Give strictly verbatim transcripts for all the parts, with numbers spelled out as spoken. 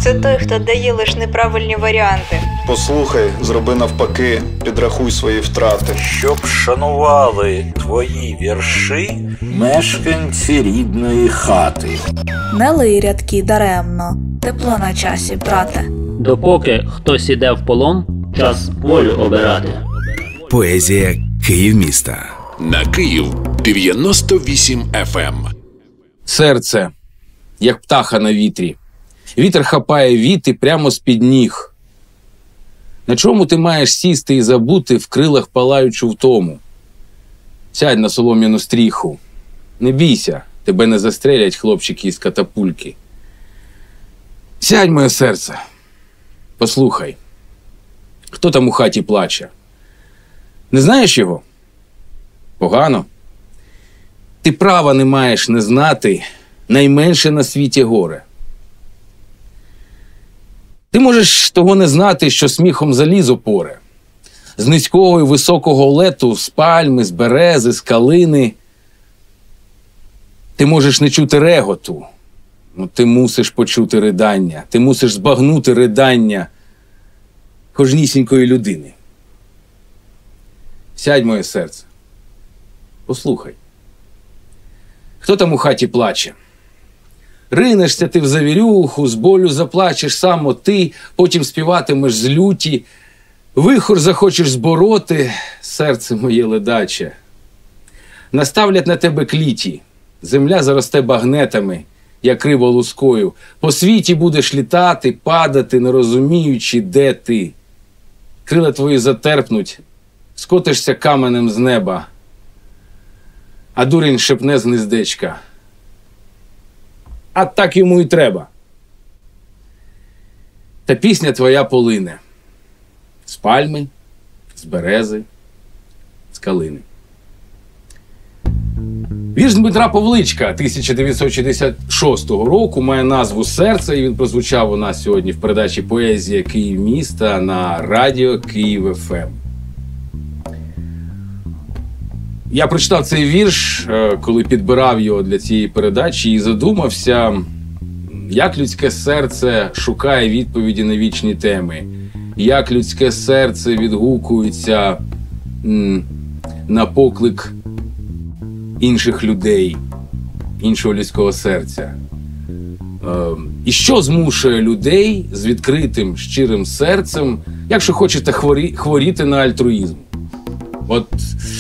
Це той, хто дає лише неправильні варіанти. Послухай, зроби навпаки, підрахуй свої втрати. Щоб шанували твої вірші мешканці рідної хати. Не лий рядки даремно, тепло на часі, брате. Допоки хтось іде в полон, час волю обирати. Поезія Київміста. На Київ дев'яносто вісім еф ем. Серце, як птаха на вітрі. Вітер хапає віти прямо з-під ніг. На чому ти маєш сісти і забути в крилах палаючу втому? Сядь на солом'яну стріху. Не бійся, тебе не застрелять хлопчики із катапульки. Сядь, моє серце. Послухай. Хто там у хаті плаче? Не знаєш його? Погано. Ти права не маєш не знати найменше на світі горе. Ти можеш того не знати, що сміхом залізо поре. З низького і високого лету, з пальми, з берези, з калини. Ти можеш не чути реготу. Ну, ти мусиш почути ридання. Ти мусиш збагнути ридання кожнісінької людини. Сядь, моє серце. Послухай. Хто там у хаті плаче? Ринешся ти в завірюху, з болю заплачеш само ти, потім співатимеш з люті, вихор захочеш збороти, серце моє ледаче. Наставлять на тебе кліті, земля заросте багнетами, як риба лускою. По світі будеш літати, падати, не розуміючи, де ти. Крила твої затерпнуть, скотишся каменем з неба, а дурень шепне з гнездечка. А так йому і треба. Та пісня твоя полине. З пальми, з берези, з калини. Вірш Дмитра Павличка тисяча дев'ятсот шістдесят шостого року має назву «Серце», і він прозвучав у нас сьогодні в передачі «Поезія Київміста» на радіо Київ еф ем. Я прочитав цей вірш, коли підбирав його для цієї передачі, і задумався, як людське серце шукає відповіді на вічні теми, як людське серце відгукується м, на поклик інших людей, іншого людського серця. Е, і що змушує людей з відкритим, щирим серцем, якщо хочете хворі, хворіти на альтруїзм? От...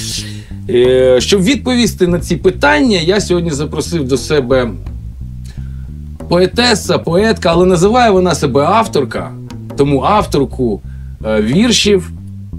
Щоб відповісти на ці питання, я сьогодні запросив до себе поетеса, поетка, але називає вона себе авторка, тому авторку е, віршів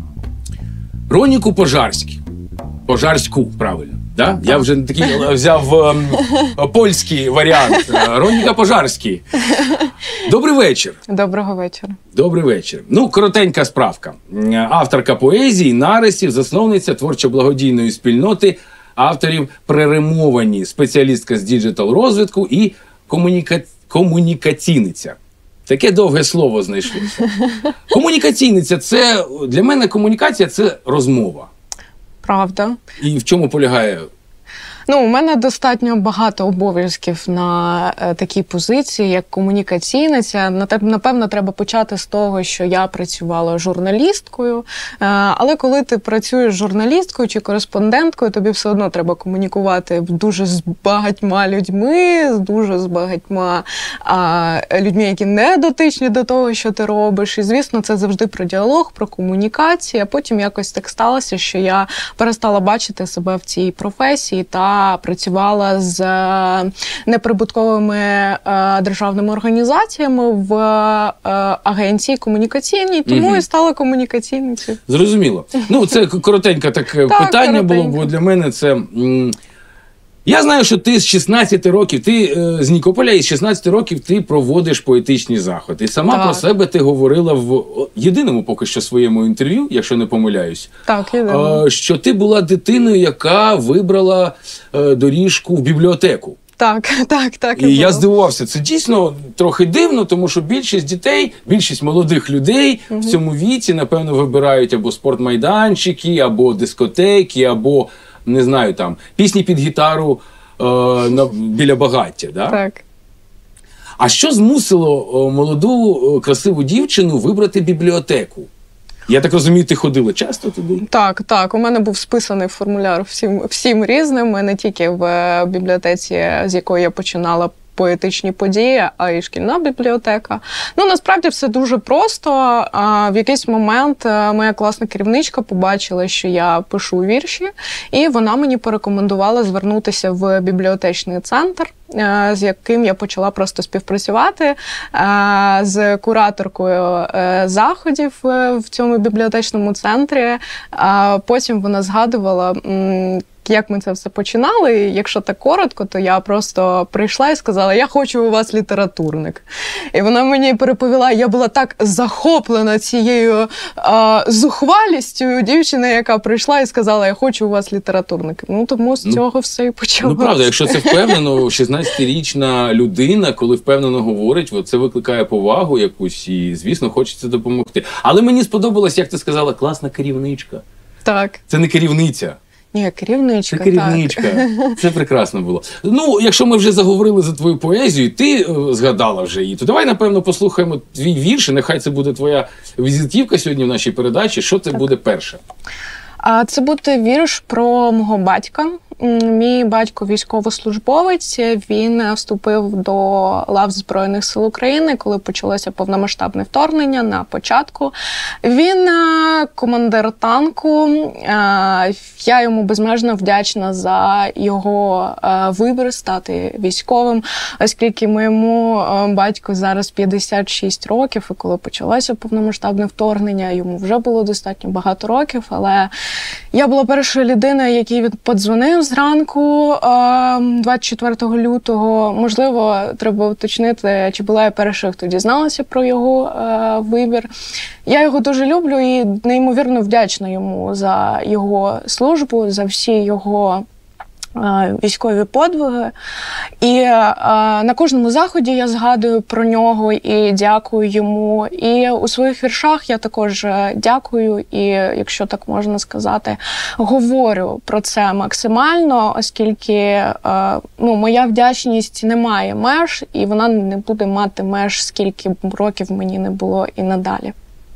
Роніку Пожарську. Пожарську, правильно. Да? Я вже такий взяв е, польський варіант. Роніка Пожарська. Добрий вечір. Доброго вечора. Добрий вечір. Ну, коротенька справка. Авторка поезії, нарисів, засновниця творчо-благодійної спільноти авторів «Преримовані», спеціалістка з діджитал-розвитку і комуніка... комунікаційниця. Таке довге слово знайшлося. Комунікаційниця – це, для мене комунікація – це розмова. Правда. І в чому полягає? Ну, у мене достатньо багато обов'язків на е, такій позиції, як комунікаційниця. Напевно, треба почати з того, що я працювала журналісткою. Е, але коли ти працюєш журналісткою чи кореспонденткою, тобі все одно треба комунікувати дуже з багатьма людьми, з дуже з багатьма е, людьми, які не дотичні до того, що ти робиш. І, звісно, це завжди про діалог, про комунікацію. А потім якось так сталося, що я перестала бачити себе в цій професії та працювала з неприбутковими е, державними організаціями в е, агенції комунікаційній, тому угу. і стала комунікаційницею. Зрозуміло. Ну, це коротеньке таке так, питання коротенько. було, бо для мене це... М Я знаю, що ти з шістнадцяти років, ти е, з Нікополя, і з шістнадцяти років ти проводиш поетичні заходи. І сама так. про себе ти говорила в єдиному поки що своєму інтерв'ю, якщо не помиляюсь, так, єдиному. Е, що ти була дитиною, яка вибрала е, доріжку в бібліотеку. Так, так, так. І, і я здивувався. Це дійсно трохи дивно, тому що більшість дітей, більшість молодих людей угу. в цьому віці, напевно, вибирають або спортмайданчики, або дискотеки, або... не знаю, там, пісні під гітару е, на, біля багаття, да? Так. А що змусило о, молоду о, красиву дівчину вибрати бібліотеку? Я так розумію, ти ходила часто туди? Так, так. У мене був списаний формуляр всім, всім різним, не тільки в бібліотеці, з якої я починала поетичні події, а й шкільна бібліотека. Ну, насправді все дуже просто. В якийсь момент моя класна керівничка побачила, що я пишу вірші, і вона мені порекомендувала звернутися в бібліотечний центр, з яким я почала просто співпрацювати з кураторкою заходів в цьому бібліотечному центрі. Потім вона згадувала, як ми це все починали. І якщо так коротко, то я просто прийшла і сказала: я хочу у вас літературник. І вона мені переповіла, я була так захоплена цією а, зухвалістю дівчини, яка прийшла і сказала: я хочу у вас літературник. Ну, тому з цього ну, все і почалося. Ну, правда, якщо це впевнено, шістнадцятирічна людина, коли впевнено говорить, це викликає повагу якусь і, звісно, хочеться допомогти. Але мені сподобалось, як ти сказала, класна керівничка. Так. Це не керівниця. Ні, керівничка, Це керівничка. Так. Це прекрасно було. Ну, якщо ми вже заговорили за твою поезію, ти е, згадала вже її, то давай, напевно, послухаємо твій вірш, і нехай це буде твоя візитівка сьогодні в нашій передачі. Що це так. буде перше? А це буде вірш про мого батька. Мій батько військовослужбовець, він вступив до лав Збройних сил України, коли почалося повномасштабне вторгнення на початку. Він командир танку, я йому безмежно вдячна за його вибір стати військовим, оскільки моєму батьку зараз п'ятдесят шість років, і коли почалося повномасштабне вторгнення, йому вже було достатньо багато років, але я була першою людиною, якій він подзвонив зранку двадцять четвертого лютого. Можливо, треба уточнити, чи була я першою, хто дізналася про його вибір. Я його дуже люблю і неймовірно вдячна йому за його службу, за всі його військові подвиги. І а, на кожному заході я згадую про нього і дякую йому. І у своїх віршах я також дякую і, якщо так можна сказати, говорю про це максимально, оскільки а, ну, моя вдячність не має меж, і вона не буде мати меж, скільки років мені не було і надалі.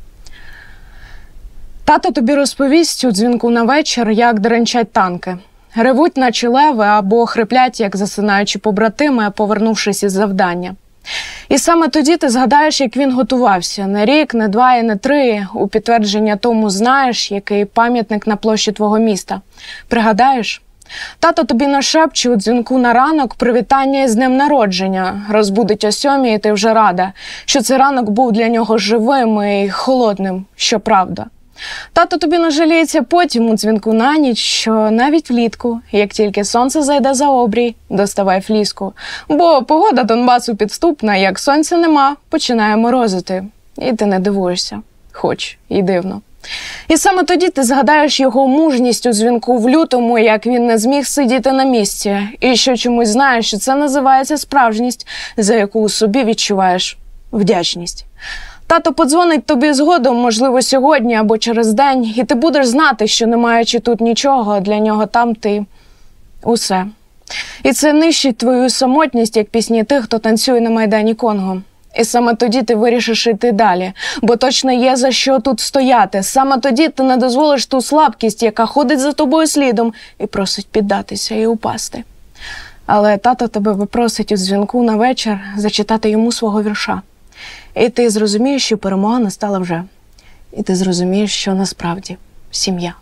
Тато тобі розповість у дзвінку на вечір, як деренчать танки. Ревуть, наче леви, або хриплять, як засинаючи побратими, повернувшись із завдання. І саме тоді ти згадаєш, як він готувався. Не рік, не два і не три. У підтвердження тому знаєш, який пам'ятник на площі твого міста. Пригадаєш? Тато тобі нашепче у дзвінку на ранок привітання із днем народження. Розбудить о сьомій, і ти вже рада, що цей ранок був для нього живим і холодним, щоправда. Тато тобі нажаліється потім у дзвінку на ніч, що навіть влітку, як тільки сонце зайде за обрій, доставай фліску. Бо погода Донбасу підступна, як сонця нема, починає морозити. І ти не дивуєшся, хоч і дивно. І саме тоді ти згадаєш його мужність у дзвінку в лютому, як він не зміг сидіти на місці. І що чомусь знаєш, що це називається справжність, за яку у собі відчуваєш вдячність. Тато подзвонить тобі згодом, можливо, сьогодні або через день, і ти будеш знати, що не маючи тут нічого, для нього там ти усе. І це нищить твою самотність, як пісні тих, хто танцює на Майдані Конго. І саме тоді ти вирішиш йти далі, бо точно є за що тут стояти. Саме тоді ти не дозволиш ту слабкість, яка ходить за тобою слідом і просить піддатися і упасти. Але тато тебе випросить у дзвінку на вечір зачитати йому свого вірша. І ти зрозумієш, що перемога настала вже. І ти зрозумієш, що насправді сім'я.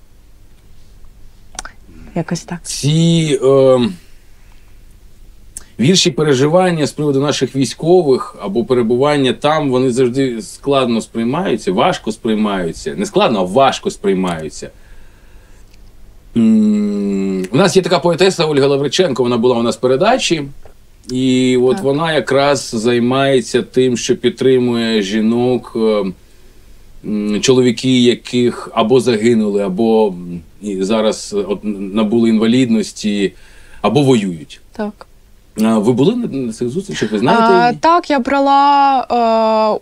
Якось так. Ці е, вірші переживання з приводу наших військових або перебування там, вони завжди складно сприймаються, важко сприймаються. Не складно, а важко сприймаються. М-м, у нас є така поетеса Ольга Лавриченко, вона була у нас в передачі. І от так. Вона якраз займається тим, що підтримує жінок, чоловіки, яких або загинули, або зараз от, набули інвалідності, або воюють. Так. Ви були на цих зустрічах? Ви знаєте а, її? Так, я брала е,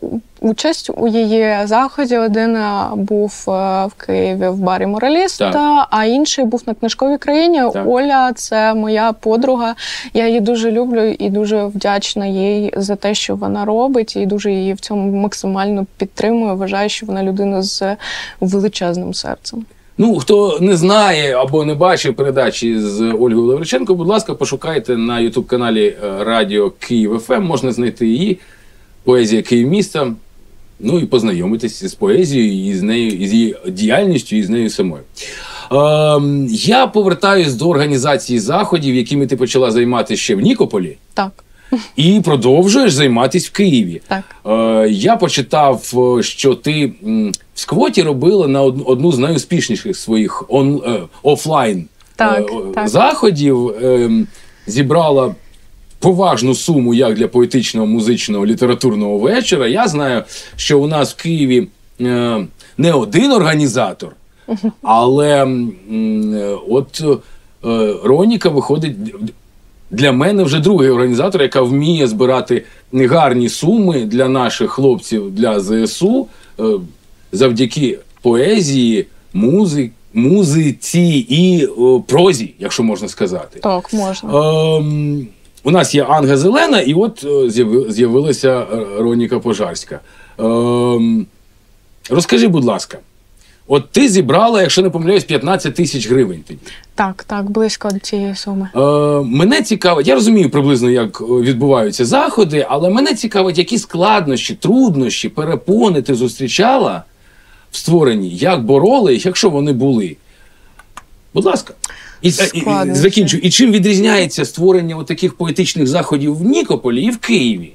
участь у її заході. Один е, був е, в Києві в барі «Мораліста», Так. а інший був на Книжковій країні. Так. Оля – це моя подруга. Я її дуже люблю і дуже вдячна їй за те, що вона робить, і дуже її в цьому максимально підтримую. Вважаю, що вона людина з величезним серцем. Ну, хто не знає або не бачив передачі з Ольгою Лавриченко, будь ласка, пошукайте на ютуб-каналі Радіо Київ еф ем, можна знайти її, поезія Київміста, ну і познайомитися з поезією, і з нею, і з її діяльністю, і з нею самою. Ем, я повертаюсь до організації заходів, якими ти почала займатися ще в Нікополі. Так. І продовжуєш займатися в Києві. Так. Е, я почитав, що ти м, в сквоті робила на одну, одну з найуспішніших своїх он, е, офлайн Так, е, так. заходів. Е, зібрала поважну суму як для поетичного, музичного, літературного вечора. Я знаю, що у нас в Києві е, не один організатор, але м, е, от е, Роніка виходить... Для мене вже другий організатор, яка вміє збирати гарні суми для наших хлопців, для зе ес у, завдяки поезії, музи, музиці і о, прозі, якщо можна сказати. Так, можна. Ем, у нас є Анга Зелена, і от з'яви, з'явилася Роніка Пожарська. Ем, розкажи, будь ласка, от ти зібрала, якщо не помиляюсь, п'ятнадцять тисяч гривень тоді. Так, так, близько до цієї суми. Е, мене цікавить, я розумію приблизно, як відбуваються заходи, але мене цікавить, які складнощі, труднощі, перепони ти зустрічала в створенні, як бороли, якщо вони були. Будь ласка. І, і, і закінчу. І чим відрізняється створення от таких поетичних заходів в Нікополі і в Києві?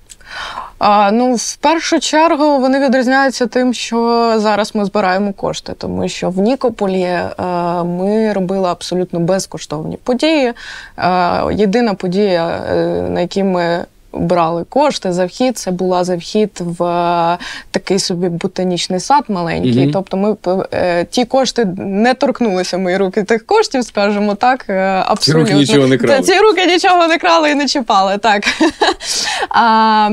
А, ну, в першу чергу вони відрізняються тим, що зараз ми збираємо кошти, тому що в Нікополі е, ми робили абсолютно безкоштовні події. Е, єдина подія, е, на якій ми брали кошти за вхід, це була за вхід в е, такий собі ботанічний сад маленький. Mm-hmm. Тобто ми е, ті кошти не торкнулися мої руки тих коштів, скажімо так. Е, абсолютно. Ці руки нічого не крали. Ці руки нічого не крали і не чіпали, так. а,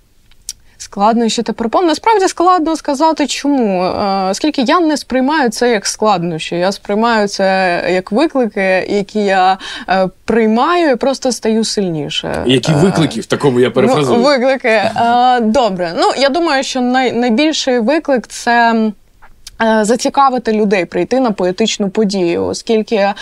Складно, що ти пропонуєш. Насправді складно сказати, чому. Оскільки я не сприймаю це як складнощі. Я сприймаю це як виклики, які я приймаю і просто стаю сильніше. Які виклики? В такому я перефразую. Ну, виклики. Добре. Ну, я думаю, що най- найбільший виклик – це зацікавити людей прийти на поетичну подію, оскільки е,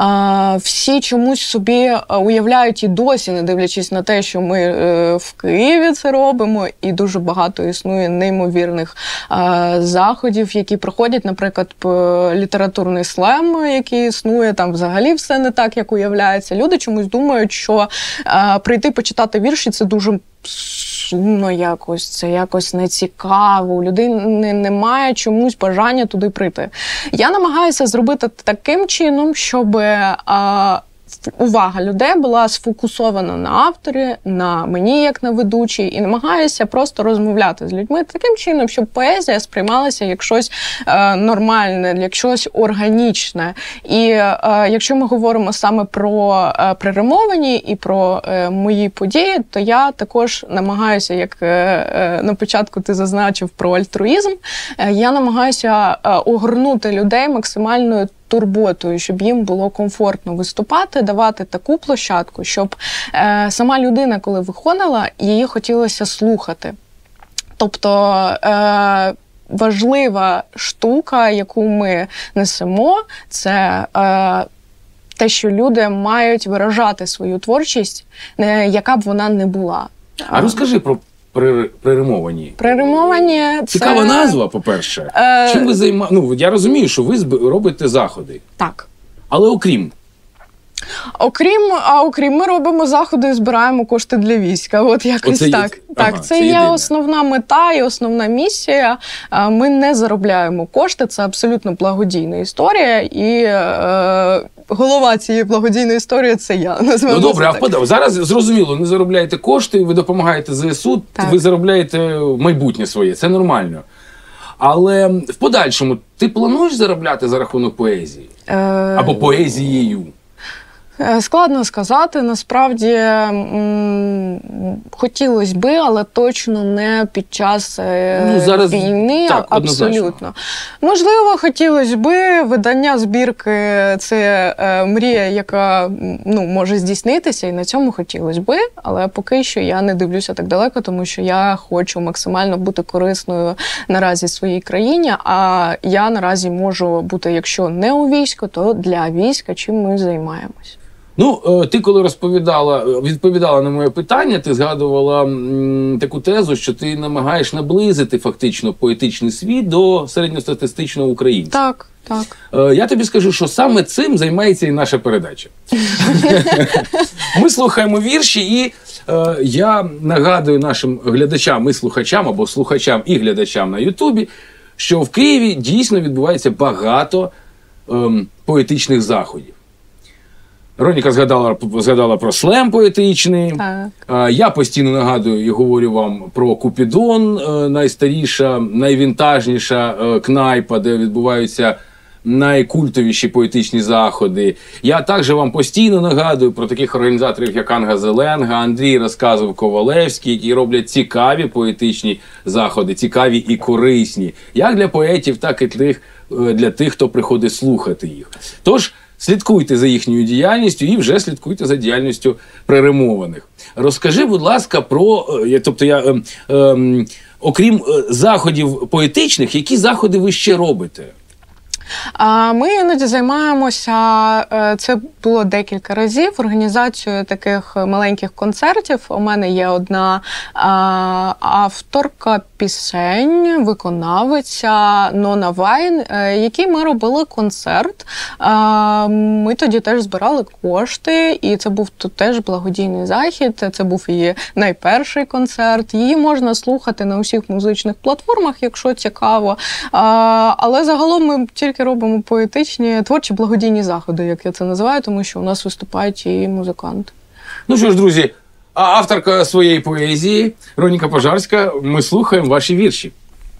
всі чомусь собі уявляють і досі, не дивлячись на те, що ми е, в Києві це робимо, і дуже багато існує неймовірних е, заходів, які проходять, наприклад, літературний слем, який існує, там взагалі все не так, як уявляється. Люди чомусь думають, що е, прийти почитати вірші – це дуже сумно якось, це якось нецікаво, у людей не, немає чомусь бажання туди прийти. Я намагаюся зробити таким чином, щоб а, увага людей була сфокусована на авторі, на мені як на ведучій, і намагаюся просто розмовляти з людьми таким чином, щоб поезія сприймалася як щось е, нормальне, як щось органічне. І е, якщо ми говоримо саме про е, приримовані і про е, мої події, то я також намагаюся, як е, е, на початку ти зазначив про альтруїзм, е, я намагаюся е, огорнути людей максимальною турботою, щоб їм було комфортно виступати, давати таку площадку, щоб е, сама людина, коли виходила, її хотілося слухати. Тобто е, важлива штука, яку ми несемо, це е, те, що люди мають виражати свою творчість, не, яка б вона не була. А розкажи про приримовані. Приримовані – це... Цікава назва, по-перше. Е... Чим ви займаєте? Ну, я розумію, що ви зб... робите заходи. Так. Але окрім? Окрім, а окрім, ми робимо заходи і збираємо кошти для війська. От якось Оце так. Є... Так, ага, це, це є єдине. основна мета і основна місія. Ми не заробляємо кошти, це абсолютно благодійна історія. І е, голова цієї благодійної історії – це я. Ну добре, а впадав. Зараз, зрозуміло, не заробляєте кошти, ви допомагаєте зе ес у, так. Ви заробляєте майбутнє своє, це нормально. Але в подальшому ти плануєш заробляти за рахунок поезії? Е... Або поезією? Складно сказати. Насправді м, хотілося би, але точно не під час Ну, зараз війни. так, однозначно. Абсолютно. Можливо, хотілося би видання збірки – це е, мрія, яка ну, може здійснитися, і на цьому хотілося би, але поки що я не дивлюся так далеко, тому що я хочу максимально бути корисною наразі своїй країні, а я наразі можу бути, якщо не у війську, то для війська, чим ми займаємось. Ну, ти коли розповідала, відповідала на моє питання, ти згадувала м, таку тезу, що ти намагаєш наблизити фактично поетичний світ до середньостатистичного українця. Так, так. Я тобі скажу, що саме цим займається і наша передача. Ми слухаємо вірші, і е, я нагадую нашим глядачам і слухачам, або слухачам і глядачам на Ютубі, що в Києві дійсно відбувається багато е, поетичних заходів. Роніка згадала, згадала про слем поетичний. Так. Я постійно нагадую і говорю вам про Купідон, найстаріша, найвінтажніша кнайпа, де відбуваються найкультовіші поетичні заходи. Я також вам постійно нагадую про таких організаторів, як Анга Зеленга, Андрій Розказов-Ковалевський, які роблять цікаві поетичні заходи, цікаві і корисні, як для поетів, так і для тих, хто приходить слухати їх. Тож, слідкуйте за їхньою діяльністю і вже слідкуйте за діяльністю преримованих. Розкажи, будь ласка, про, тобто я, е, е, окрім заходів поетичних, які заходи ви ще робите? Ми іноді займаємося, це було декілька разів, організацією таких маленьких концертів. У мене є одна авторка пісень, виконавиця Нона Вайн, якій ми робили концерт. Ми тоді теж збирали кошти, і це був тут теж благодійний захід. Це був її найперший концерт. Її можна слухати на усіх музичних платформах, якщо цікаво. Але загалом ми тільки робимо поетичні, творчі благодійні заходи, як я це називаю, тому що у нас виступають і музиканти. Ну що ж, друзі, авторка своєї поезії Роніка Пожарська, ми слухаємо ваші вірші.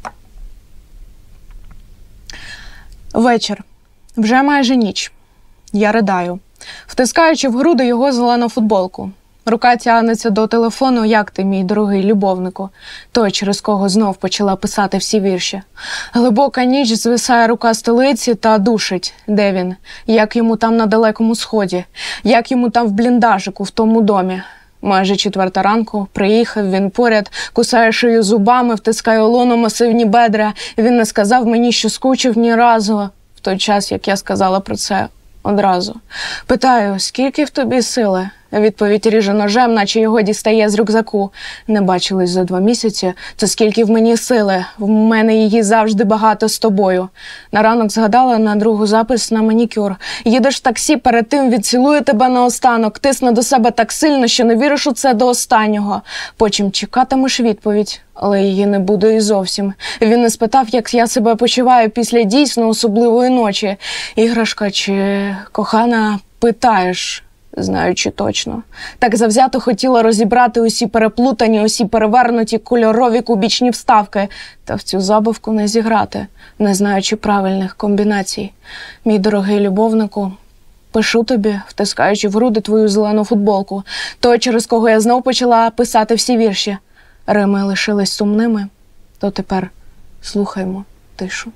Вечір. Вже майже ніч. Я ридаю, втискаючи в груди його зелену футболку. Рука тягнеться до телефону, як ти, мій дорогий любовнику, той, через кого знов почала писати всі вірші. Глибока ніч, звисає рука столиці та душить. Де він? Як йому там на далекому сході? Як йому там в бліндажику, в тому домі? Майже четверта ранку, приїхав він поряд, кусає шию зубами, втискає олону масивні бедра. Він не сказав мені, що скучив ні разу, в той час, як я сказала про це одразу. Питаю, скільки в тобі сили? Відповідь ріже ножем, наче його дістає з рюкзаку. Не бачились за два місяці, то скільки в мені сили. В мене її завжди багато з тобою. На ранок згадала на другу запис на манікюр. Їдеш в таксі, перед тим відцілує тебе наостанок. Тисне до себе так сильно, що не віриш у це до останнього. Потім чекатимеш відповідь, але її не буде і зовсім. Він не спитав, як я себе почуваю після дійсно особливої ночі. Іграшка чи кохана, питаєш, знаючи точно. Так завзято хотіла розібрати усі переплутані, усі перевернуті кольорові кубічні вставки. Та в цю забавку не зіграти, не знаючи правильних комбінацій. Мій дорогий любовнику, пишу тобі, втискаючи в груди твою зелену футболку. Той, через кого я знов почала писати всі вірші. Рими лишились сумними, то тепер слухаймо тишу.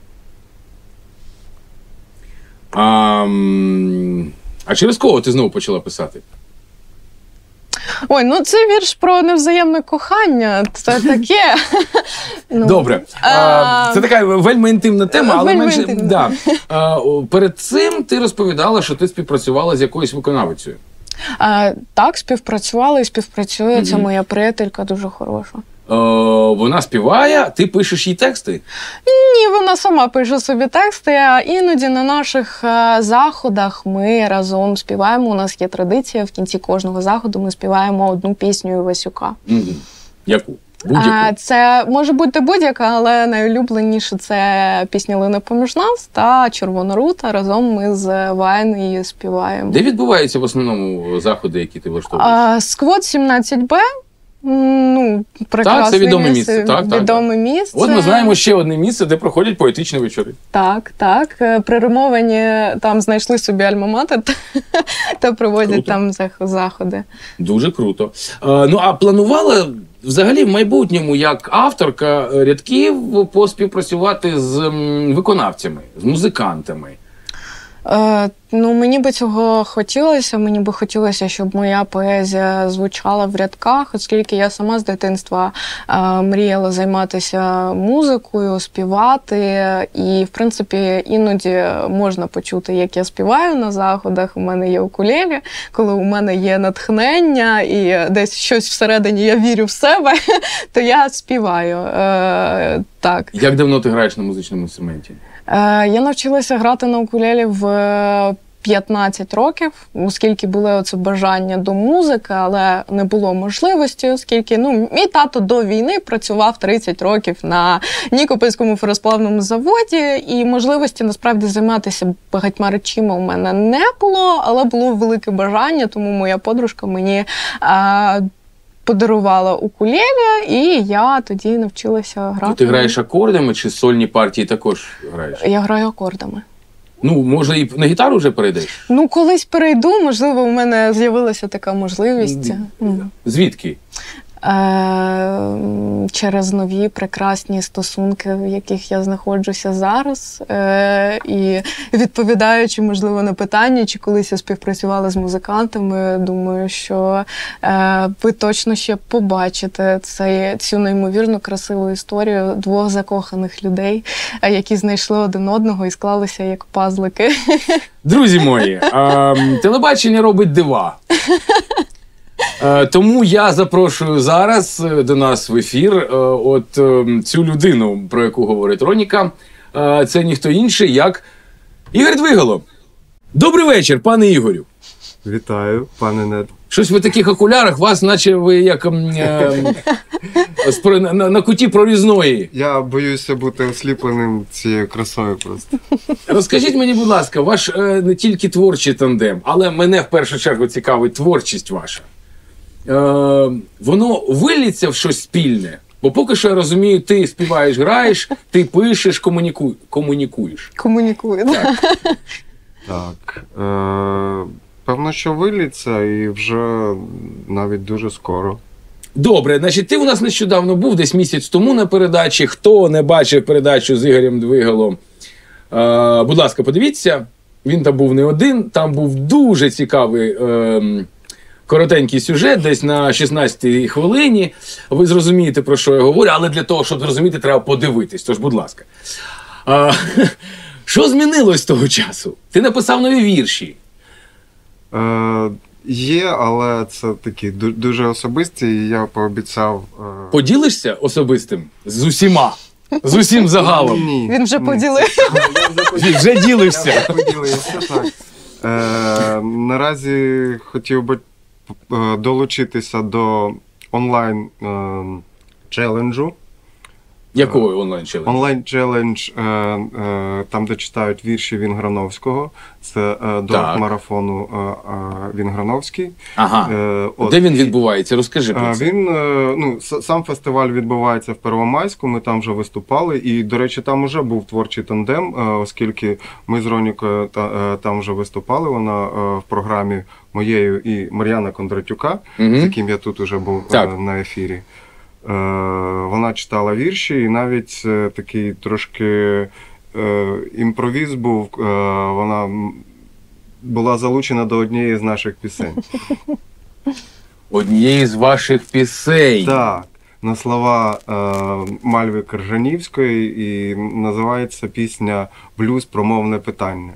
А... А через кого ти знову почала писати? Ой, ну це вірш про невзаємне кохання. Це таке. Добре. А, це така вельми інтимна тема, але вельми менше... інтимна. Да. А, перед цим ти розповідала, що ти співпрацювала з якоюсь виконавицею. А, так, співпрацювала і співпрацює. Це Мгм. моя приятелька, дуже хороша. Е, вона співає, ти пишеш їй тексти? Ні, вона сама пише собі тексти, а іноді на наших е, заходах ми разом співаємо. У нас є традиція, в кінці кожного заходу ми співаємо одну пісню Івасюка. Угу. Яку? Будь-яку? А, це може бути будь-яка, але найулюбленіше це пісня «Лине поміж нас» та «Червона рута». Разом ми з Вайн її співаємо. Де відбуваються в основному заходи, які ти влаштовуєш? А, Сквот сімнадцять Б. Ну, прекрасне Так, це відоме місце. місце. Так, так, відоме так. місце. От ми знаємо ще одне місце, де проходять поетичні вечори. Так, так. Е, Приримовані там знайшли собі альма-матер та, та проводять Круто. там зах- заходи. Дуже круто. Е, ну, а планувала взагалі в майбутньому, як авторка рядків, поспівпрацювати з м, виконавцями, з музикантами? Е, ну, мені би цього хотілося. Мені би хотілося, щоб моя поезія звучала в рядках, оскільки я сама з дитинства е, мріяла займатися музикою, співати. І, в принципі, іноді можна почути, як я співаю на заходах. У мене є укулеле, коли у мене є натхнення і десь щось всередині я вірю в себе, то я співаю. Е, так. Як давно ти граєш на музичному інструменті? Е, Я навчилася грати на укулелі в п'ятнадцять років, оскільки було оце бажання до музики, але не було можливості, оскільки ну, мій тато до війни працював тридцять років на Нікопольському феросплавному заводі, і можливості насправді займатися багатьма речами у мене не було, але було велике бажання, тому моя подружка мені е, подарувала укулеле, і я тоді навчилася грати. Ну, ти граєш акордами чи сольні партії також граєш? Я граю акордами. Ну, може, і на гітару вже перейдеш? Ну, колись перейду, можливо, у мене з'явилася така можливість. Mm. Звідки? Е, через нові прекрасні стосунки, в яких я знаходжуся зараз. Е, і відповідаючи, можливо, на питання, чи колись я співпрацювала з музикантами, думаю, що е, ви точно ще побачите цей, цю неймовірно красиву історію двох закоханих людей, е, які знайшли один одного і склалися як пазлики. Друзі мої, е, телебачення робить дива. Е, тому я запрошую зараз до нас в ефір е, от е, цю людину, про яку говорить Роніка. Е, це ніхто інший, як Ігор Двигало. Добрий вечір, пане Ігорю. Вітаю, пане Нед. Щось ви в таких окулярах, вас наче ви як е, е, на, на, на куті прорізної. Я боюся бути осліпленим цією красою просто. Розкажіть мені, будь ласка, ваш е, не тільки творчий тандем, але мене в першу чергу цікавить творчість ваша. Е, воно виліться в щось спільне? Бо поки що я розумію, ти співаєш, граєш, ти пишеш, комуніку... комунікуєш. Комунікую, так. Так. Е, певно, що виліться і вже навіть дуже скоро. Добре, значить, ти у нас нещодавно був, десь місяць тому на передачі. Хто не бачив передачу з Ігорем Двигалом, е, будь ласка, подивіться. Він там був не один, там був дуже цікавий е, коротенький сюжет, десь на шістнадцятій хвилині. Ви зрозумієте, про що я говорю, але для того, щоб зрозуміти, треба подивитись. Тож, будь ласка. Е, що змінилось з того часу? Ти написав нові вірші. Е, є, але це такі дуже особисті, і я пообіцяв... Е... Поділишся особистим з усіма? З усім загалом? Ні. Він вже поділив. Він вже ділився. Я вже поділився, так. Е, наразі хотів би долучитися до онлайн-челенджу. Якого онлайн-челенджу? Онлайн-челендж, е, е, там, де читають вірші Вінграновського. Це е, до марафону е, е, Вінграновський. Ага. Е, от. Де він відбувається? Розкажи про це. Він, е, ну, сам фестиваль відбувається в Первомайську, ми там вже виступали. І, до речі, там вже був творчий тандем, е, оскільки ми з Ронікою та, е, там вже виступали. Вона е, в програмі моєю і Мар'яна Кондратюка, угу. з яким я тут вже був е, на ефірі. Вона читала вірші, і навіть такий трошки е, імпровіз був. Е, вона була залучена до однієї з наших пісень. Однієї з ваших пісень? Так, на слова е, Мальви Коржанівської, і називається пісня «Блюз про мовне питання».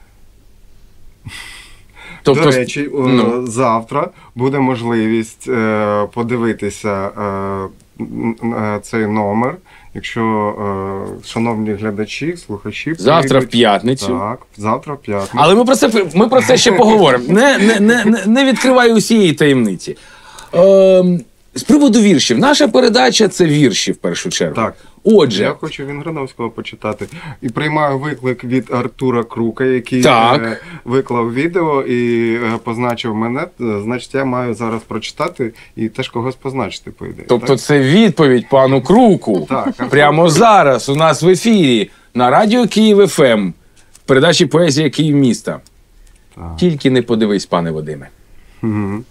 Тобто, до речі, ну. завтра буде можливість е, подивитися е, цей номер, якщо е, шановні глядачі, слухачі... Завтра приїдуть. В п'ятницю. Так, завтра в п'ятницю. Але ми про це, ми про це ще поговоримо. Не, не, не, не відкривай усієї таємниці. Е, з приводу віршів. Наша передача – це вірші, в першу чергу. Так. Отже. Я хочу Вінграновського почитати. І приймаю виклик від Артура Крука, який Так. е, виклав відео і е, позначив мене. Значить, я маю зараз прочитати і теж когось позначити, по ідеї. Тобто так? це відповідь пану Круку. Так, Артур Прямо Крук. зараз у нас в ефірі на радіо Київ еф ем в передачі «Поезія Київ міста». Так. Тільки не подивись, пане Вадиме. Угу.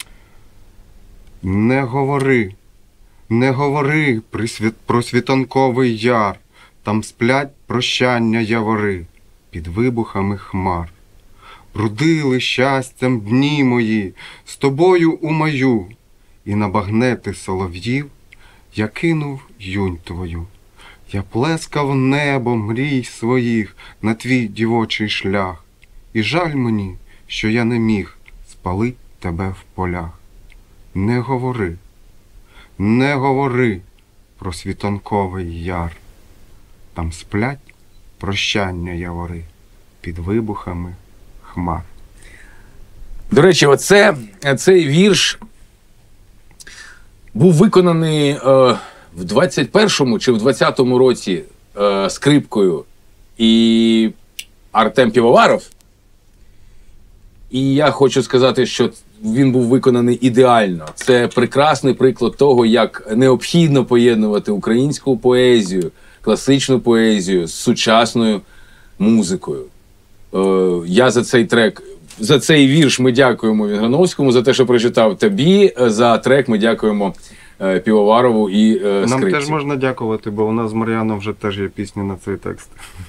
Не говори, не говори при світ... про світанковий яр, там сплять прощання явори під вибухами хмар. Брудили щастям дні мої, з тобою у маю, і на багнети солов'їв я кинув юнь твою. Я плескав небо мрій своїх на твій дівочий шлях, і жаль мені, що я не міг спалить тебе в полях. Не говори, не говори про світанковий яр, там сплять прощання явори під вибухами хмар. До речі, оце, цей вірш був виконаний е, в двадцять першому чи в двадцятому році е, скрипкою і Артем Півоваров. І я хочу сказати, що він був виконаний ідеально. Це прекрасний приклад того, як необхідно поєднувати українську поезію, класичну поезію з сучасною музикою. Е, я за цей трек, за цей вірш ми дякуємо Вінграновському, за те, що прочитав тобі, за трек ми дякуємо е, Півоварову і е, Нам скрипці. теж можна дякувати, бо у нас з Мар'яном вже теж є пісні на цей текст.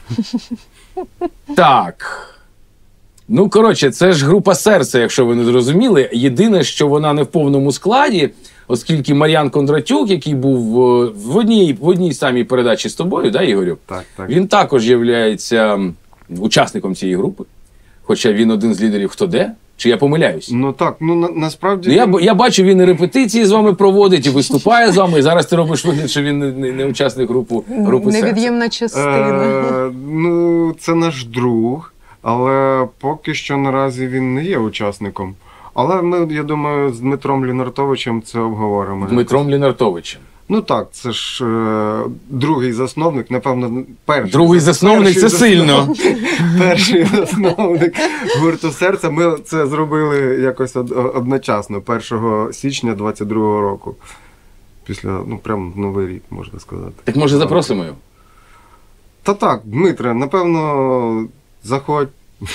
Так. Ну, коротше, це ж група «Серце», якщо ви не зрозуміли. Єдине, що вона не в повному складі, оскільки Мар'ян Кондратюк, який був в одній, в одній самій передачі з тобою, да, Ігорю? Так, так. Він також є учасником цієї групи. Хоча він один з лідерів «Хто де?» Чи я помиляюсь? Ну так, ну на, насправді... Ну, я, я бачу, він і репетиції з вами проводить, і виступає з вами, і зараз ти робиш вигляд, що він не, не, не учасник групи, групи «Серце». Невід'ємна частина. Е, ну, це наш друг, але поки що наразі він не є учасником. Але ми, я думаю, з Дмитром Лінартовичем це обговоримо. Дмитром Лінартовичем. Ну так, це ж е, другий засновник, напевно, перший. Другий засновник перший – це сильно. Перший засновник гурту «Серце». Ми це зробили якось од, одночасно, першого січня двадцять другого року. Після, ну, прям Новий рік, можна сказати. Так може запросимо його? Та так, Дмитре, напевно, заходь.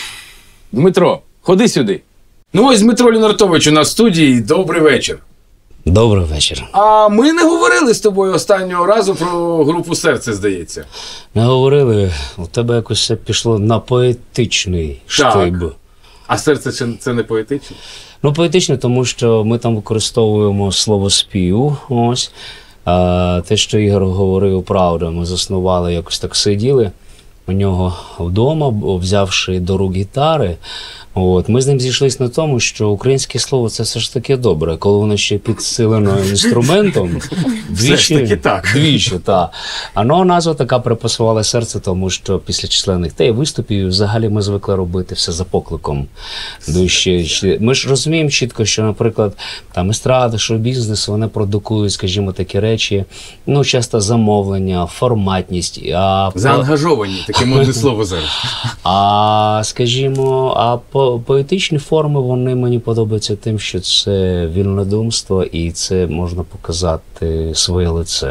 Дмитро, ходи сюди. Ну ось Дмитро Лінартович у нас в студії. Добрий вечір. Добрий вечір. А ми не говорили з тобою останнього разу про групу «Серце», здається. Не говорили, у тебе якось все пішло на поетичний штиб. А «Серце» це, це не поетичне? Ну, поетичне, тому що ми там використовуємо слово «спів». Ось. А те, що Ігор говорив, правда, ми заснували, якось так сиділи у нього вдома, взявши до рук гітари. От, ми з ним зійшлися на тому, що українське слово – це все ж таки добре, коли воно ще підсилено інструментом. Двічі, все ж таки так. Двічі, так. А ну, назва така припасувала «Серце», тому що після численних та й виступів взагалі ми звикли робити все за покликом душі. Ми ж розуміємо чітко, що, наприклад, там естрада, шоу-бізнес, вони продукують, скажімо, такі речі, ну, часто замовлення, форматність. А Заангажовані, таке модне слово зараз. А, скажімо, а по поетичні форми, вони мені подобаються тим, що це вільнодумство і це можна показати своє лице.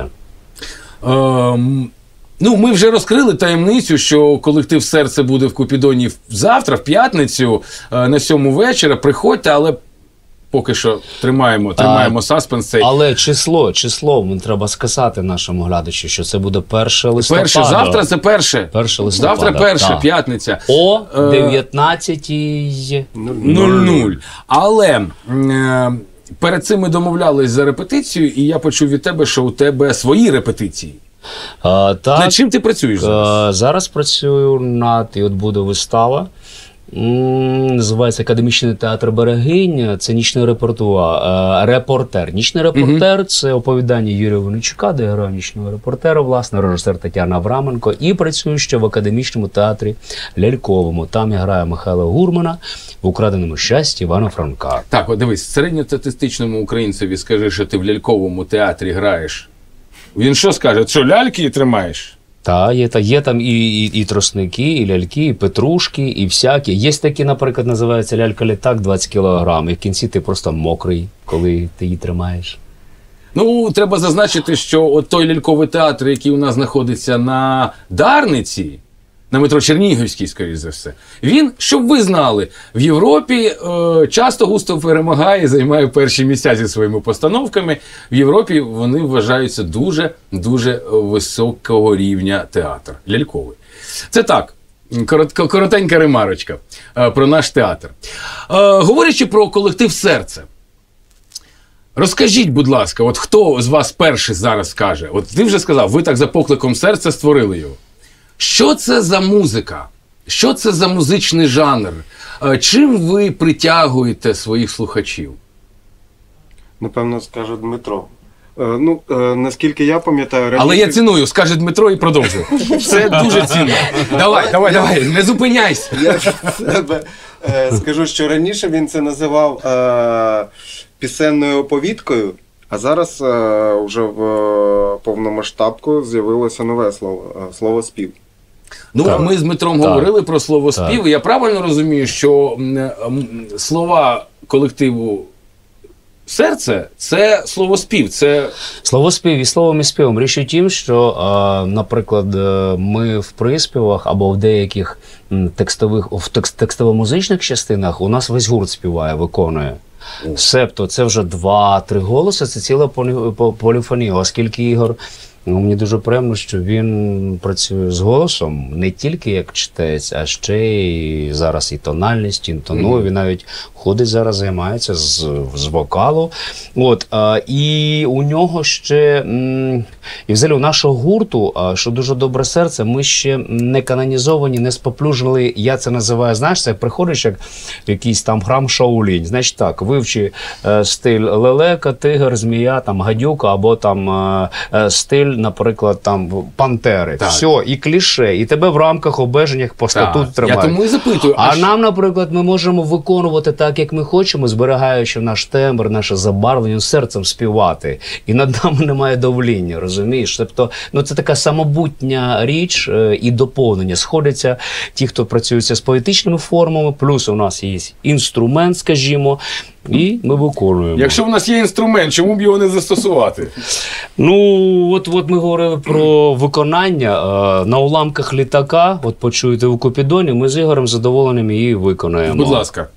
Ем, ну, ми вже розкрили таємницю, що колектив «Серце» буде в Купідоні завтра, в п'ятницю, на сьому вечора. Приходьте, але поки що тримаємо, тримаємо а, саспенс цей. Але число, число, мені треба сказати нашому глядачу, що це буде перше листопада. Перше, завтра це перше. Перше листопада. Завтра перше, так. П'ятниця. О дев'ятнадцятій нуль нуль. Але е, перед цим ми домовлялись за репетицію, і я почув від тебе, що у тебе свої репетиції. А, так, над чим ти працюєш зараз? А, зараз працюю над, і от буде вистава. М, Називається Академічний театр Берегинь. Це нічний репертуар. Е, Репортер. Нічний репортер це оповідання Юрія Винничука, де я граю нічного репортера, власне, режисер Тетяна Авраменко. І працюю ще в Академічному театрі Ляльковому. Там я граю Михайла Гурмана в «Украденому щасті» Івана Франка. Так, от дивись, середньостатистичному українцеві скажи, що ти в ляльковому театрі граєш. Він що скаже? Що, ляльки тримаєш? Та, є, та, є там і, і, і тросники, і ляльки, і петрушки, і всякі. Є такі, наприклад, називається лялька-літак двадцять кілограм, і в кінці ти просто мокрий, коли ти її тримаєш. Ну, треба зазначити, що от той ляльковий театр, який у нас знаходиться на Дарниці, на метро Чернігівській, скоріш за все, він, щоб ви знали, в Європі е, часто густо перемагає, займає перші місця зі своїми постановками. В Європі вони вважаються дуже-дуже високого рівня театр ляльковий. Це так, коротко, коротенька ремарочка е, про наш театр. Е, говорячи про колектив «Серце», розкажіть, будь ласка, от хто з вас перший зараз скаже? От ти вже сказав, ви так за покликом серця створили його. Що це за музика? Що це за музичний жанр? Чим ви притягуєте своїх слухачів? Напевно, скаже Дмитро. Е, ну, е, наскільки я пам'ятаю, раніше... Але я ціную, скаже Дмитро і продовжує. Це дуже цінно. Давай, давай, давай, не зупиняйся. Я в себе е, скажу, що раніше він це називав е, пісенною оповідкою, а зараз е, вже в е, повномасштабку з'явилося нове слово – словоспів. Ну, Так. ми з Дмитром Так. говорили про словоспів, Так. і я правильно розумію, що м, м, слова колективу «Серце» – це словоспів, це... Словоспів і словом і співом. Річ у тім, що, е, наприклад, е, ми в приспівах або в деяких м, текстових, в текст, текстово-музичних частинах у нас весь гурт співає, виконує. Себто це вже два-три голоси, це ціла полі- по- поліфонія, оскільки Ігор, ну, мені дуже приємно, що він працює з голосом не тільки як чтець, а ще й зараз і тональність, інтонує, він навіть ходить зараз, займається з, з вокалу. От, а, і у нього ще, м, і взагалі у нашого гурту, а, що дуже добре серце, ми ще не канонізовані, не споплюжили, я це називаю, знаєш, це приходиш як в якийсь там храм Шаолінь, значить так, вивчи е, стиль лелека, тигр, змія, там гадюка, або там е, е, стиль, наприклад, там пантери. Так. Все, і кліше, і тебе в рамках обмеженнях по статуту тримають. Я тому і запитую. А ж- нам, наприклад, ми можемо виконувати так, як ми хочемо, зберігаючи наш тембр, наше забарвлення, серцем співати. І над нами немає давління, розумієш? Тобто, ну це така самобутня річ е, і доповнення. Сходяться ті, хто працюється з поетичними формами, плюс у нас є інструмент, скажімо, і ми виконуємо. Якщо в нас є інструмент, чому б його не застосувати? Ну, от, от ми говорили про виконання. Е, на уламках літака, от почуєте у Купідоні, ми з Ігорем задоволеним її виконуємо. Будь ласка.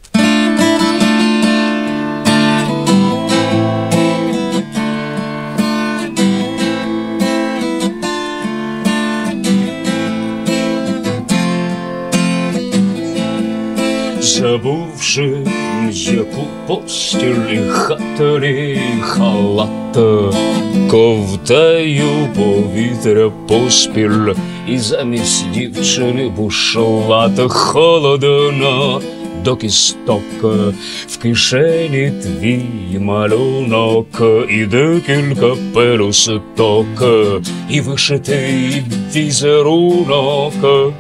Забувши, яку постіль і хатері халата, ковтаю повітря поспіль, і замість дівчини бушлата холодно до кісток, в кишені твій малюнок, і декілька пелюсток, і вишитий візерунок.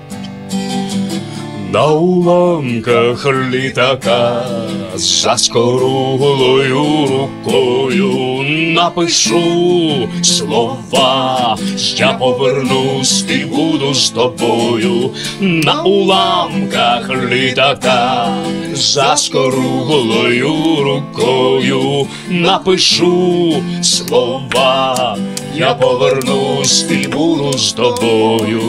На уламках літака за скоруглою рукою напишу слова, я повернусь і буду з тобою. На уламках літака за скоруглою рукою напишу слова, я повернусь і буду з тобою.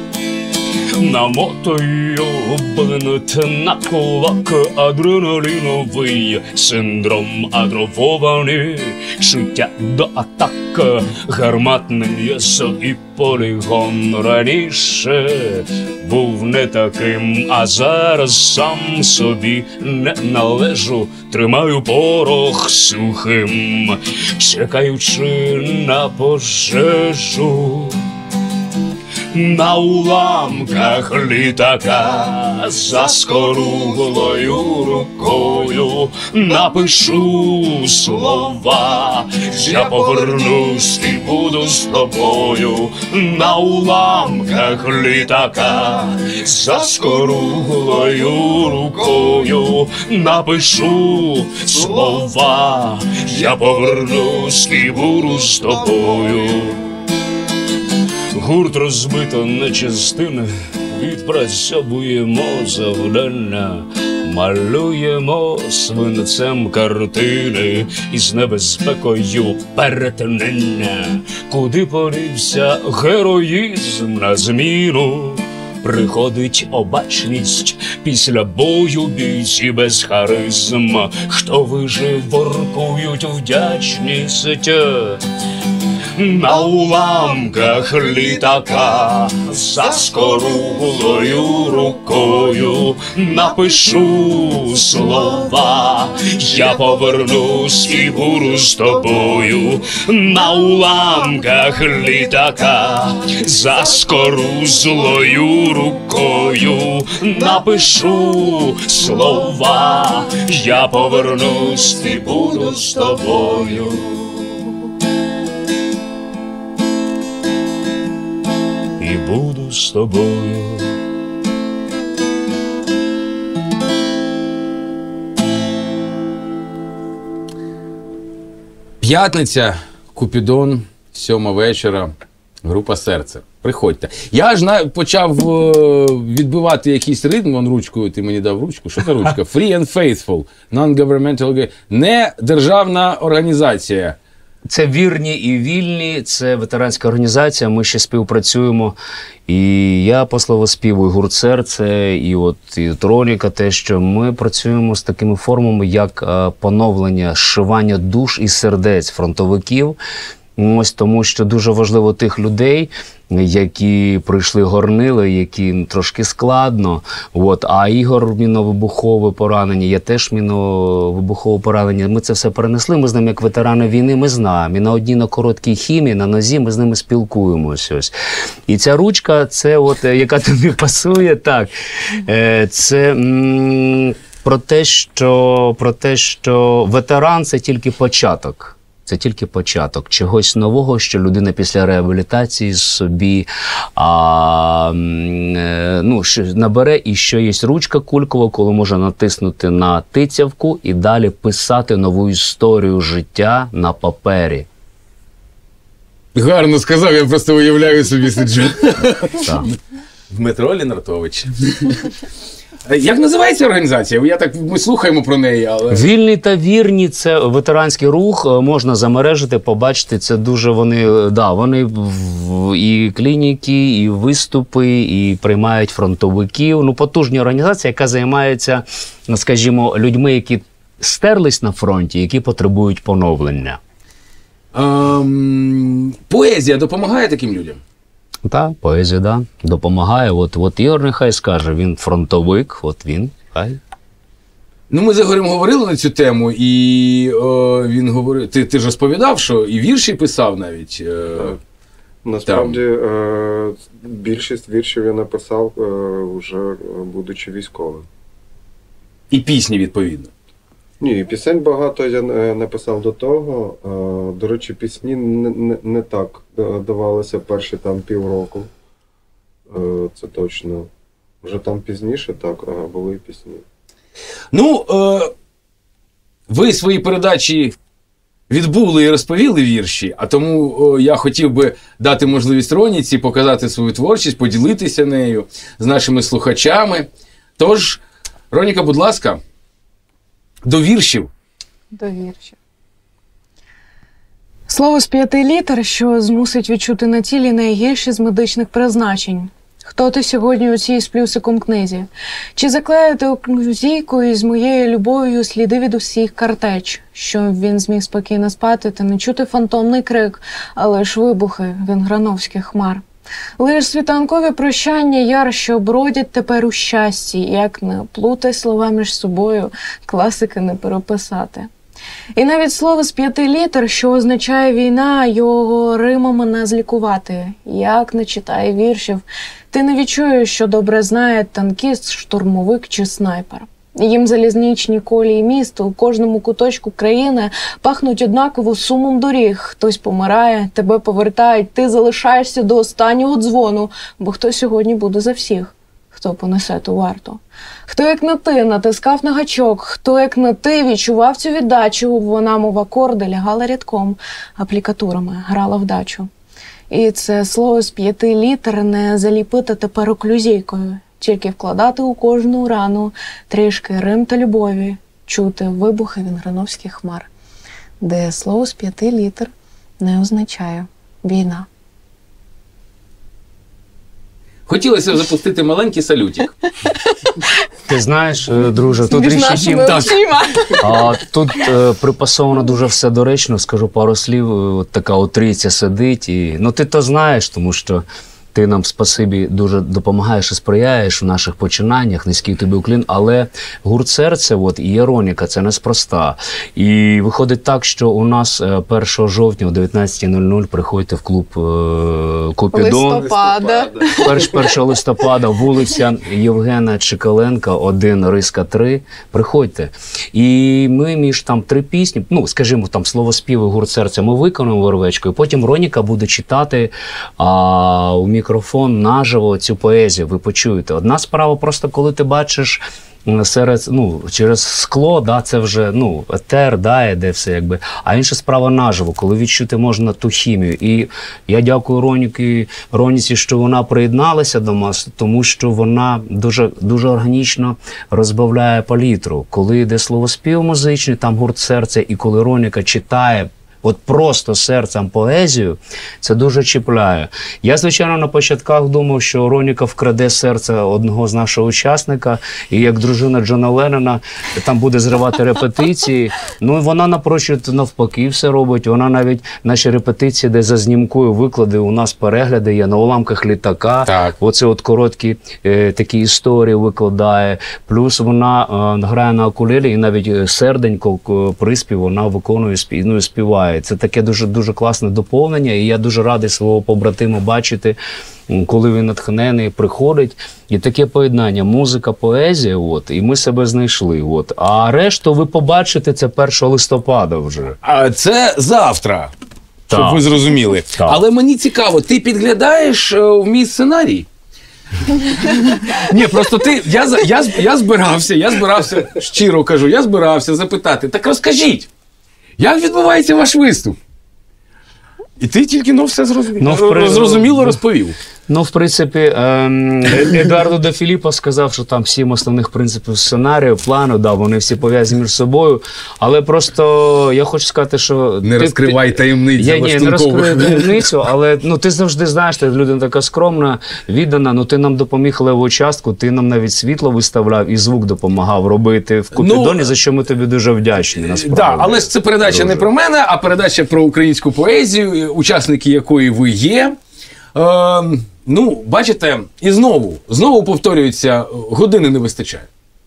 Намотаю бинт на кулак, адреналіновий синдром атрофований, чуття до атак, гарматне м'ясо і полігон. Раніше був не таким, а зараз сам собі не належу, тримаю порох сухим, чекаючи на пожежу. на уламках літака, за скоруглою рукою напишу слова. Я повернусь і буду з тобою, на уламках літака, за скоруглою рукою напишу слова. Я повернусь і буду з тобою. Гурт розбито на частини, відпрацьовуємо завдання, малюємо свинцем картини із небезпекою перетинення. Куди подівся героїзм на зміну? Приходить обачність після бою, бійці без харизм. Хто вижив, воркують вдячність. На уламках літака, за скоруглою рукою напишу слова. Я повернусь і буду з тобою, на уламках літака, за скорузлою рукою напишу слова. Я повернусь і буду з тобою. І буду з тобою. П'ятниця, Купідон, сьома вечора, група «Серце». Приходьте. Я ж на, почав е, відбивати якийсь ритм, вон ручкою, ти мені дав ручку. Що це ручка? Free and Faithful, Non-Governmental, не державна організація. Це вірні і вільні, це ветеранська організація, ми ще співпрацюємо. І я по словоспіву, і гурт «Серце», і от і Троніка, те, що ми працюємо з такими формами, як е, поновлення, зшивання душ і сердець фронтовиків. Ось тому, що дуже важливо тих людей, які пройшли горнили, які трошки складно. От. А Ігор міновибухове поранення, я теж міновибухове поранення. Ми це все перенесли, ми з ним як ветерани війни, ми знаємо. І на одній на короткій хімії, на нозі ми з ними спілкуємося. Ось. І ця ручка, це от, яка тобі пасує, так, це м- про те, що, про те, що ветеран – це тільки початок. Це тільки початок чогось нового, що людина після реабілітації собі а, ну, набере, і що є ручка кулькова, коли може натиснути на тицявку і далі писати нову історію життя на папері. Гарно сказав, я просто уявляю собі сиджу. В метро Лінартович. Як називається організація? Я так, ми слухаємо про неї, але... Вільні та вірні – це ветеранський рух, можна замережити, побачити, це дуже вони, да, вони і клініки, і виступи, і приймають фронтовиків. Ну, потужна організація, яка займається, скажімо, людьми, які стерлись на фронті, які потребують поновлення. Ем, поезія допомагає таким людям? Так, поезія, да, допомагає. От, от Ігор нехай скаже, він фронтовик, от він, хай. Ну, ми з Ігорем говорили на цю тему, і о, він говорив, ти, ти ж розповідав, що і вірші писав навіть. Е, Насправді, е, більшість віршів я написав, е, вже будучи військовим. І пісні, відповідно. Ні, пісень багато я написав до того. До речі, пісні не, не, не так давалося перші там півроку. Це точно. Вже там пізніше так були пісні. Ну, е, ви свої передачі відбули і розповіли вірші, а тому о, я хотів би дати можливість Роніці показати свою творчість, поділитися нею з нашими слухачами. Тож, Роніка, будь ласка, до віршів. До віршів. Слово з п'яти літер, що змусить відчути на тілі найгірші з медичних призначень. Хто ти сьогодні у цій з плюсиком книзі? Чи заклеїти окрузійкою з моєю любов'ю сліди від усіх картеч, щоб він зміг спокійно спати та не чути фантомний крик, але ж вибухи венграновських хмар. Лиш світанкові прощання яр, що бродять тепер у щасті, як не плутай слова між собою, класики не переписати. І навіть слово з п'яти літер, що означає війна, його римом не злікувати. Як не читає віршів, ти не відчуєш, що добре знає танкіст, штурмовик чи снайпер. Їм залізничні колії міст у кожному куточку країни пахнуть однаково сумом доріг. Хтось помирає, тебе повертають, ти залишаєшся до останнього дзвону, бо хто сьогодні буде за всіх, хто понесе ту варту. Хто, як не ти, натискав на гачок, хто, як не ти, відчував цю віддачу, вона, мов акорди, лягала рядком, аплікатурами, грала вдачу. І це слово з п'яти літер не заліпити тепер оклюзійкою, тільки вкладати у кожну рану трішки рим та любові, чути вибухи вінграновських хмар, де слово з п'яти літер не означає війна. Хотілося запустити маленький салютик. Ти знаєш, друже, тут Між річ у нашими тім, очима. а, тут е, припасовано дуже все доречно, скажу пару слів, от така отриця сидить. І, ну ти то знаєш, тому що ти нам, спасибі, дуже допомагаєш і сприяєш в наших починаннях, низький тобі уклін, але гурт «Серце» от, і «Іроніка» – це неспроста. І виходить так, що у нас першого жовтня о дев'ятнадцятій нуль нуль приходьте в клуб е, «Купідон». Листопада. першого листопада, вулиця Євгена Чекаленка, один, Риска, три. Приходьте. І ми між там три пісні, ну, скажімо, там словоспіви гурт «Серце» ми виконуємо вервечкою, потім Роніка буде читати а, у мікрофон наживо цю поезію, ви почуєте. Одна справа просто, коли ти бачиш серед, ну, через скло, да, це вже, ну, етер, да, іде все, якби. А інша справа наживо, коли відчути можна ту хімію. І я дякую Роніці, Роніці, що вона приєдналася до нас, тому що вона дуже, дуже органічно розбавляє палітру. Коли йде словоспів музичний, там гурт «Серце», і коли Роніка читає от просто серцем поезію, це дуже чіпляє. Я, звичайно, на початках думав, що Роніка вкраде серце одного з нашого учасника, і як дружина Джона Леннона там буде зривати репетиції. Ну, вона напрочуд навпаки все робить. Вона навіть наші репетиції, де за знімкою виклади, у нас перегляди є на уламках літака. Так. Оце от короткі е, такі історії викладає. Плюс вона е, грає на укулелі, і навіть серденько приспів вона виконує, спів, ну, і співає. Це таке дуже-дуже класне доповнення, і я дуже радий свого побратима бачити, коли він натхнений, приходить. І таке поєднання музика, поезія, от, і ми себе знайшли. От. А решту ви побачите це першого листопада вже. А це завтра, так, щоб ви зрозуміли. Так. Але мені цікаво, ти підглядаєш в мій сценарій? Ні, просто ти, я, я, я збирався, я збирався, щиро кажу, я збирався запитати, так розкажіть, як відбувається ваш виступ? І ти тільки ну, все зрозуміло, ну, при... зрозуміло розповів. Ну, в принципі, ем, Едуардо де Філіппо сказав, що там сім основних принципів сценарію, плану, да, вони всі пов'язані між собою, але просто я хочу сказати, що... Не ти, розкривай таємницю. Я ні, не розкрию таємницю, але ну, ти завжди знаєш, ти людина така скромна, віддана, ну ти нам допоміг леву частку, ти нам навіть світло виставляв і звук допомагав робити в Купідоні, ну, за що ми тобі дуже вдячні, насправді. Так, да, але ж це передача дуже. Не про мене, а передача про українську поезію, учасники якої ви є. Е, ну, бачите, і знову, знову повторюється, години не вистачає.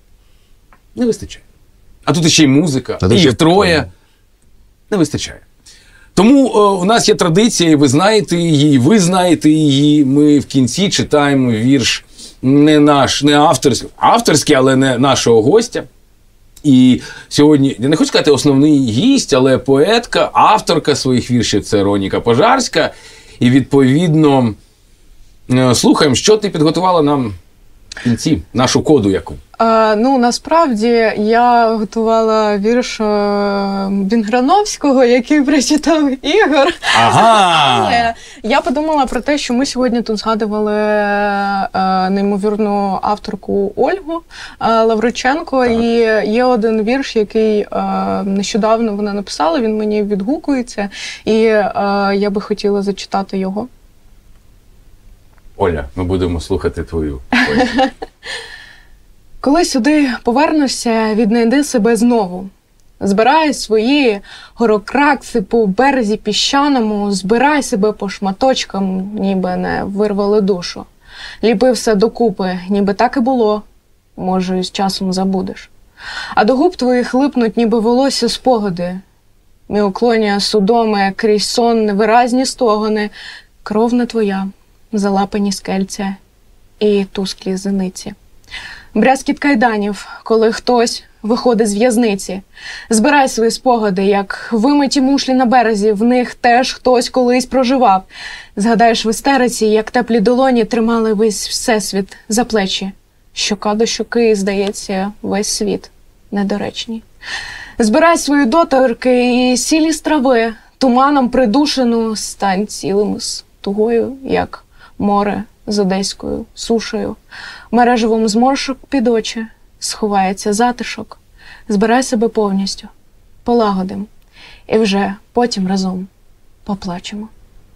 Не вистачає. А тут ще й музика, і їх троє. Не вистачає. Тому е, у нас є традиція, і ви знаєте її, і ви знаєте її. Ми в кінці читаємо вірш не наш, не авторський, авторський, але не нашого гостя. І сьогодні, я не хочу сказати основний гість, але поетка, авторка своїх віршів – це Роніка Пожарська. І, відповідно, слухаємо, що ти підготувала нам в кінці, нашу коду яку. А, ну, насправді, я готувала вірш Вінграновського, який прочитав Ігор. Ага! Але я подумала про те, що ми сьогодні тут згадували а, неймовірну авторку Ольгу а, Лавриченко. Так. І є один вірш, який а, нещодавно вона написала, він мені відгукується. І а, я би хотіла зачитати його. Оля, ми будемо слухати твою поезію. Коли сюди повернешся, віднайди себе знову. Збирай свої горокракси по березі піщаному, збирай себе по шматочкам, ніби не вирвали душу. Ліпи все докупи, ніби так і було, може, з часом забудеш. А до губ твоїх липнуть, ніби волосся спогади. Міоклонія судоми, крізь сон невиразні стогони. Кров не твоя, залапані скельця і тусклі зениці. Брязкіт кайданів, коли хтось виходить з в'язниці. Збирай свої спогади, як вимиті мушлі на березі, в них теж хтось колись проживав. Згадаєш в істериці, як теплі долоні тримали весь всесвіт за плечі. Щока до щоки, здається, весь світ недоречні. Збирай свої доторки і сілі страви, туманом придушену, стань цілим з тугою, як море з одеською сушею. Мереживом зморшок під очі сховається затишок. Збирай себе повністю, полагодим, і вже потім разом поплачемо.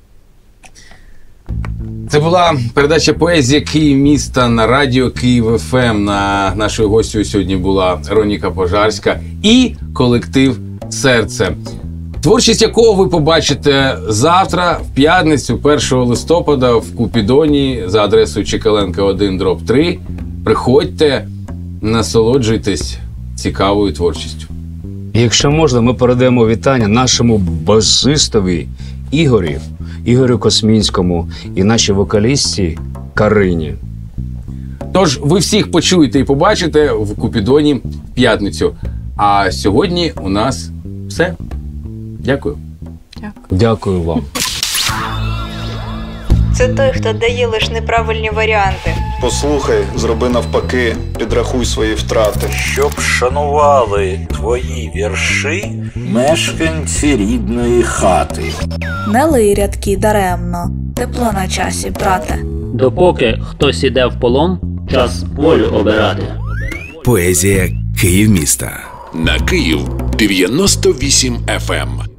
Це була передача «Поезія Київ міста» на радіо Київ еф ем. На нашою гостю сьогодні була Роніка Пожарська і колектив «Серце», творчість якого ви побачите завтра, в п'ятницю, першого листопада, в Купідоні за адресою Чекаленка один дроб три. Приходьте, насолоджуйтесь цікавою творчістю. Якщо можна, ми передаємо вітання нашому басистові Ігорі, Ігорю Космінському і нашій вокалістці Карині. Тож ви всіх почуєте і побачите в Купідоні в п'ятницю. А сьогодні у нас все. Дякую. Дякую. Дякую вам. Це той, хто дає лише неправильні варіанти. Послухай, зроби навпаки, підрахуй свої втрати. Щоб шанували твої вірші мешканці рідної хати. Не лий рядки даремно, тепло на часі, брате. Допоки хтось іде в полон, час волю обирати. Поезія Київ міста. На Київ дев'яносто вісім еф ем.